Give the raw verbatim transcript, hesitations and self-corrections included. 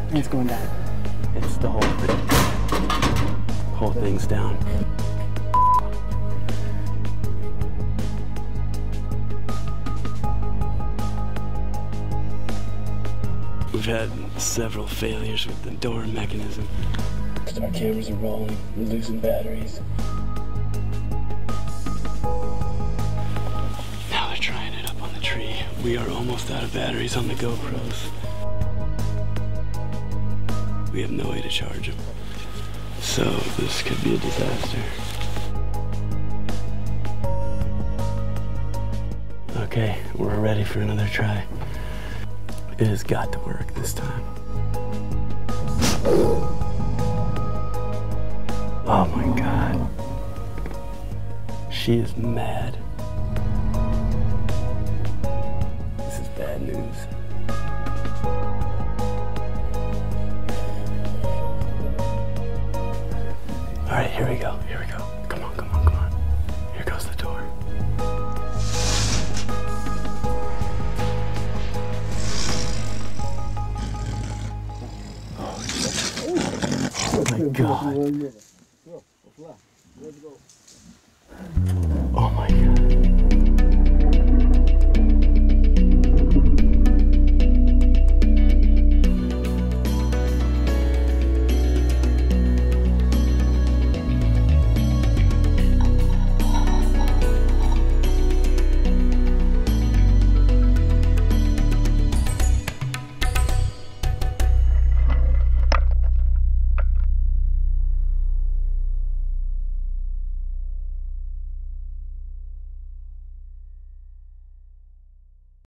And it's going down. It's the whole thing. Whole thing's down. We've had several failures with the door mechanism. Our cameras are rolling, we're losing batteries. Now they're trying it up on the tree. We are almost out of batteries on the GoPros. We have no way to charge them. So this could be a disaster. Okay, we're ready for another try. It has got to work this time. Oh my God. She is mad. This is bad news. All right, here we go, here we go. Come on, come on, come on. Here goes the door. Oh my God.